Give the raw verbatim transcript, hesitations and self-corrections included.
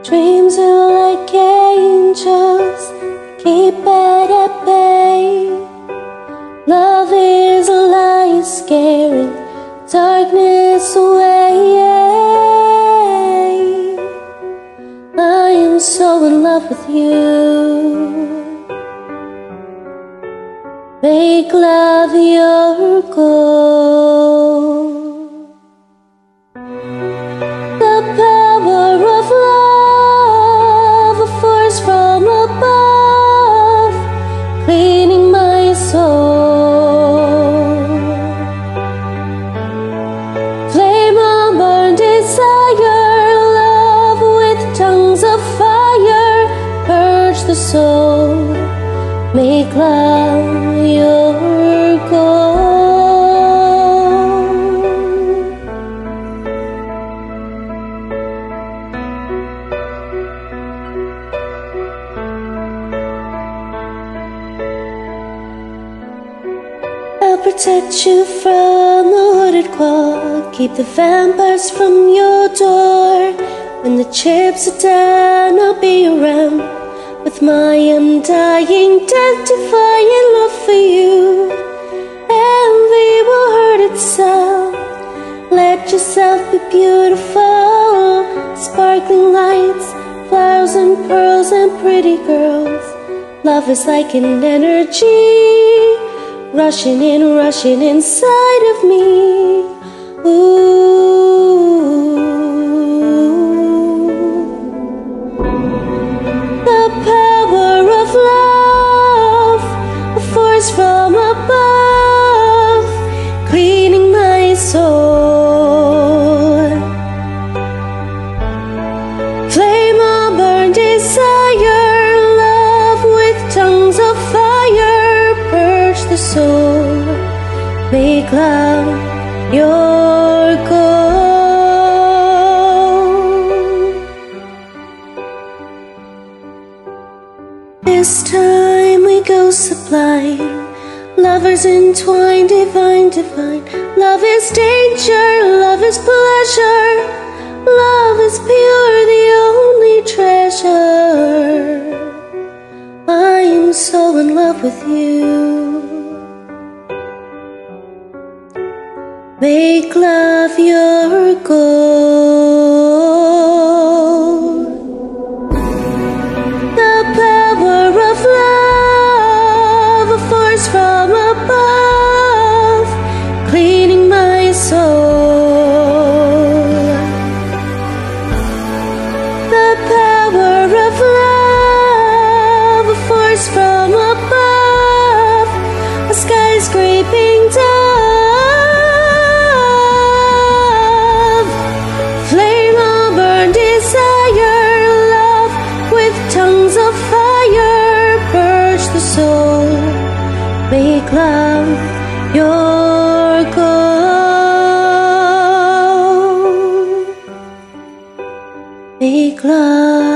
Dreams are like angels, keep it at bay. Love is a lie, scaring darkness away. I am so in love with you. Make love your goal. The power of love, a force from above, cleaning my soul. Flame on burn desire, love with tongues of fire, purge the soul. Make love your goal. I'll protect you from the hooded quad, keep the vampires from your door. When the chips are down, I'll be around with my undying, death-defying love for you. Envy will hurt itself. Let yourself be beautiful. Sparkling lights, flowers and pearls and pretty girls. Love is like an energy, rushing in, rushing inside of me. Ooh. The power of love, a force from above, cleaning my soul. Flame on burn desire, love with tongues of fire, purge the soul. Make love your goal. This time we go sublime, lovers entwined, divine, divine. Love is danger, love is pleasure, love is pure, the only treasure. I am so in love with you. Make love your goal. The power of love, a force from above, cleaning my soul. The power of love, a force from above, a skyscraping dove. Flame on burn desire, love with tongues of fire, purge the soul. Make love your goal. Make love